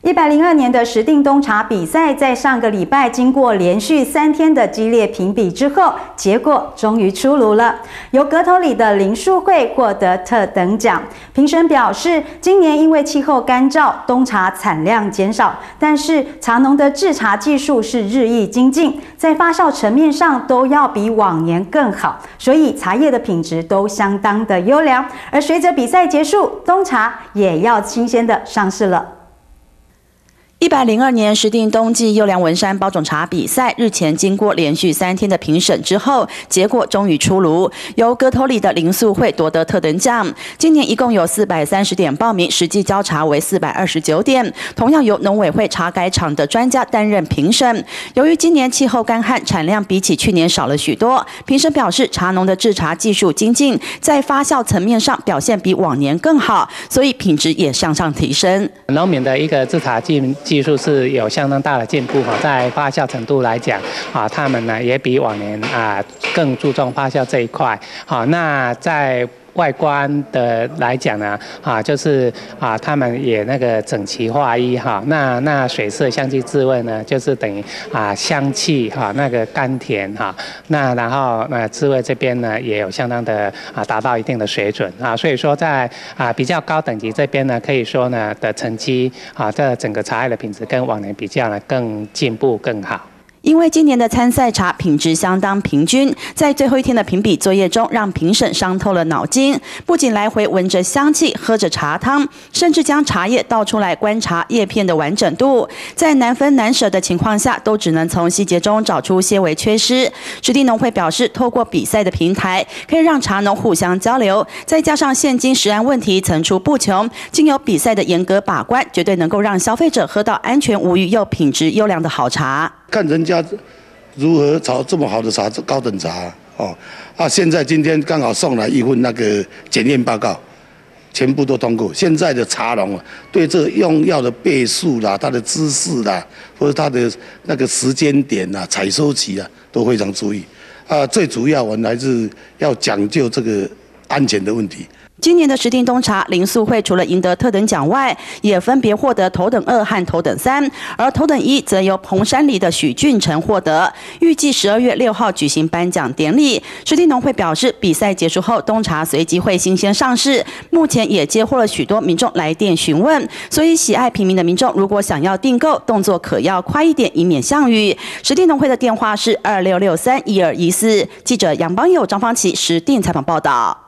102年的石碇冬茶比赛，在上个礼拜经过连续3天的激烈评比之后，结果终于出炉了。由阁头里的林树慧获得特等奖。评审表示，今年因为气候干燥，冬茶产量减少，但是茶农的制茶技术是日益精进，在发酵层面上都要比往年更好，所以茶叶的品质都相当的优良。而随着比赛结束，冬茶也要新鲜的上市了。 102年石碇冬季优良文山包种茶比赛日前经过连续3天的评审之后，结果终于出炉，由阁头里的林素慧夺得特等奖。今年一共有430点报名，实际交茶为429点，同样由农委会茶改场的专家担任评审。由于今年气候干旱，产量比起去年少了许多，评审表示茶农的制茶技术精进，在发酵层面上表现比往年更好，所以品质也向上提升。 农民的一个制茶技术是有相当大的进步，在发酵程度来讲，他们呢也比往年更注重发酵这一块。那在外观的来讲呢，就是他们也那个整齐划一那水色香气滋味呢，就是等于香气那个甘甜那然后滋味这边呢也有相当的达到一定的水准所以说在比较高等级这边呢，可以说呢的成绩这整个茶叶的品质跟往年比较呢更进步更好。 因为今年的参赛茶品质相当平均，在最后一天的评比作业中，让评审伤透了脑筋，不仅来回闻着香气，喝着茶汤，甚至将茶叶倒出来观察叶片的完整度，在难分难舍的情况下，都只能从细节中找出些微缺失。石碇农会表示，透过比赛的平台，可以让茶农互相交流，再加上现今食安问题层出不穷，经由比赛的严格把关，绝对能够让消费者喝到安全无虞又品质优良的好茶。 看人家如何炒这么好的茶，高等茶现在今天刚好送来一份那个检验报告，全部都通过。现在的茶农对这个用药的倍数啦、它的姿势啦，或者它的那个时间点啦、采收期都非常注意最主要我们还是要讲究这个安全的问题。 今年的石碇冬茶林素慧除了赢得特等奖外，也分别获得头等2和头等3，而头等1则由彭山里的许俊成获得。预计12月6号举行颁奖典礼。石碇农会表示，比赛结束后，冬茶随即会新鲜上市。目前也接获了许多民众来电询问，所以喜爱平民的民众如果想要订购，动作可要快一点，以免项羽。石碇农会的电话是26631214。记者杨邦友、张芳琪石碇采访报道。